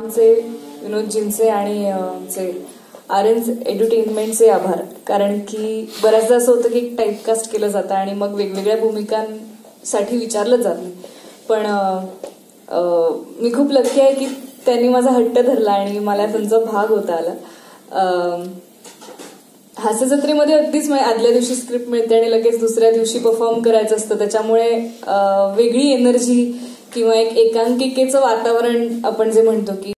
आमचे विनोदजींचे आणि आमचे आर्यन्स एंटरटेनमेंटचे आभार. कारण की बऱ्याचदा असं होतं की टाईपकास्ट केलं जातं आणि मग वेगवेगळ्या भूमिकांसाठी विचारलं जात नाही. पण मी खूप लकी आहे की त्यांनी माझा हट्ट धरला आणि मला त्यांचा भाग होता आला. हास्य जत्रेमध्ये अगदीच आदल्या दिवशी स्क्रिप्ट मिळते आणि लगेच दुसऱ्या दिवशी परफॉर्म करायचं असतं. त्याच्यामुळे वेगळी एनर्जी किंवा एक एकांकिकेचं वातावरण आपण जे म्हणतो की